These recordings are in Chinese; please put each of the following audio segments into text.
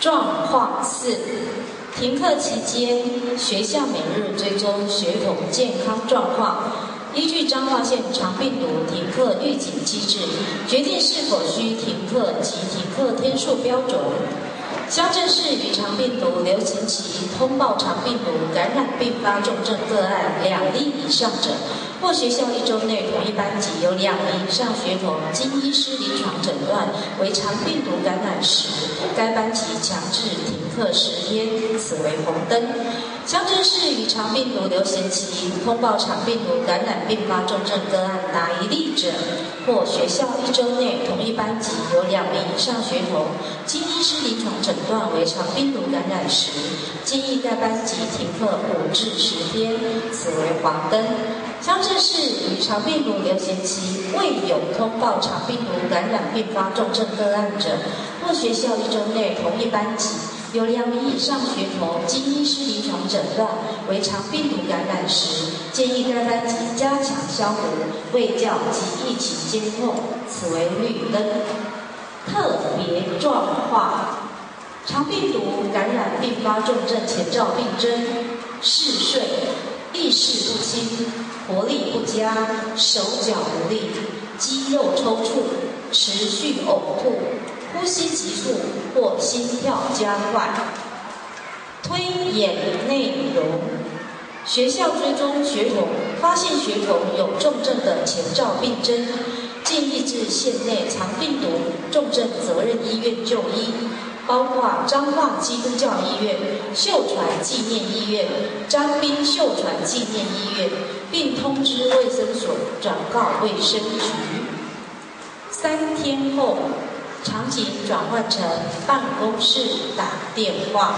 状况4：停课期间，学校每日追踪学童健康状况，依据彰化县肠病毒停课预警机制，决定是否需停课及停课天数标准。乡镇市与肠病毒流行期通报肠病毒感染并发重症个案2例以上者，或学校1周内同一班级有2名以上学童经医师临床诊断为肠病毒感染时，该班级强制停课10天，此为红灯。乡镇市与肠病毒流行期通报肠病毒感染并发重症个案达1例者，或学校1周内同一班级有2名以上学童经医师临床诊断为肠病毒感染时，建议该班级停课5至10天，此为黄灯。乡镇市与肠病毒流行期未有通报肠病毒感染并发重症个案者，或学校1周内同一班级有2名以上学童经医师临床诊断为肠病毒感染时，建议该班级加强消毒、卫教及疫情监控，此为绿灯。特别状况：肠病毒感染并发重症前兆病征：嗜睡、意识不清、活力不佳、手脚无力、肌肉抽搐、持续呕吐、呼吸急促或心跳加快。推演内容：学校追踪学童，发现学童有重症的前兆病征，建议至县内肠病毒重症责任医院就医，包括彰化基督教医院、秀传纪念医院、彰滨秀传纪念医院，并通知卫生所转告卫生局。3天后，场景转换成办公室打电话。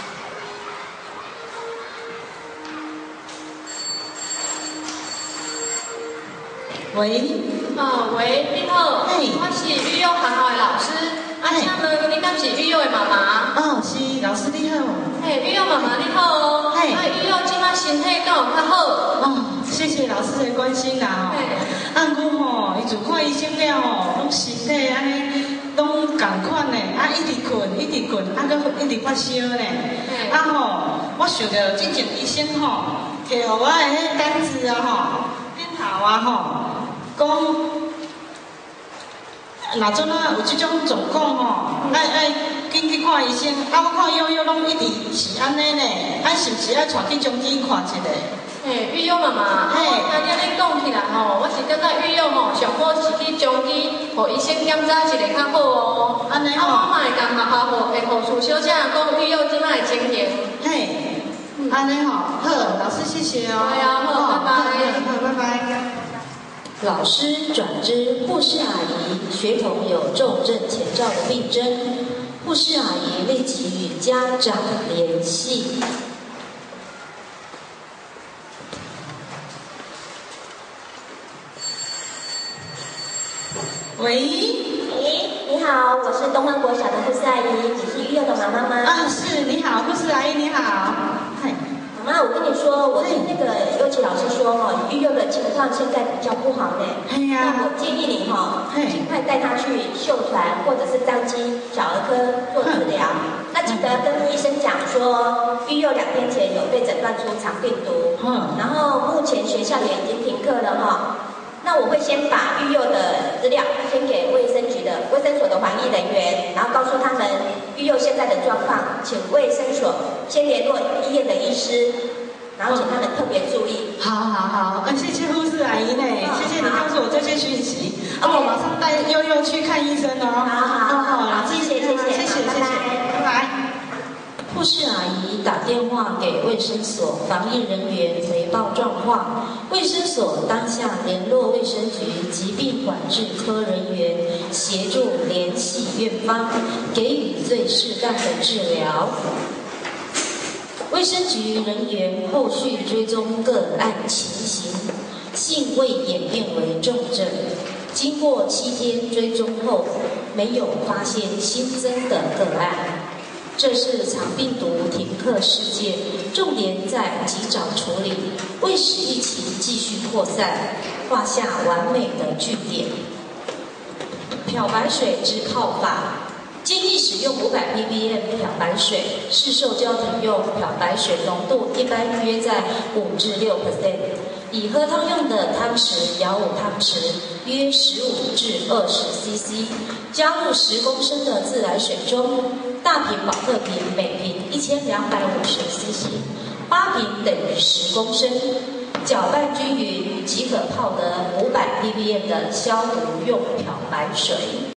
喂， 喂，你好，我是育幼学校的老师，请问你敢是育幼的妈妈？ 是老师你好。 育幼妈妈你好哦。育幼即摆身体敢有较好？ 谢谢老师的关心啦。按我伊自看医生了拢身体安尼拢共款的，一直困，搁一直发烧呢。我想着之前医生摕互我的迄单子顶头讲，若阵有这种状况爱紧去看医生。我看幼幼拢一直是安尼呢，是不是爱带去中医看一下？ 育幼妈妈，听你讲起来我是感觉育幼上好是去中医，互医生检查一下较好哦。 安尼我嘛会甲学校的护士小姐讲育幼即摆的情形。 安尼好，老师谢谢哦。 好，拜拜。 好，拜拜。 老师转知护士阿姨学童有重症前兆的病征，护士阿姨立即与家长联系。 喂， 你好，我是东方国小的护士阿姨，你是育幼的妈妈吗？ 是，你好，护士阿姨你好。 妈妈，我跟你说，我听那个幼稚老师说育幼的情况现在比较不好呢。那我建议你尽快带他去秀传或者是彰基小儿科做治疗。那记得跟医生讲说，育幼2天前有被诊断出肠病毒，然后目前学校也已经停课了那我会先把育幼的资料先给卫生局的卫生所的防疫人员，然后告诉他们育幼现在的状况，请卫生所先联络医院的医师，然后请他们特别注意。 好，谢谢护士阿姨呢，谢谢你告诉我这些讯息。我马上带悠悠去看医生哦。 好，谢谢， 拜拜。 护士阿姨打电话给卫生所防疫人员回报状况，卫生所当下联络卫生局疾病管制科人员，协助联系院方，给予最适当的治疗。卫生局人员后续追踪个案情形，幸未演变为重症。经过7天追踪后，没有发现新增的个案。这是肠病毒停课事件，重点在及早处理，未使疫情继续扩散，画下完美的句点。漂白水之靠法， 建议使用500 ppm 漂白水，市售胶体用漂白水浓度一般约在5至6%，以喝汤用的汤匙舀5汤匙，约15至20 cc， 加入10公升的自来水中，大瓶保特瓶每瓶1250 cc， 8瓶等于10公升，搅拌均匀即可泡得500 ppm 的消毒用漂白水。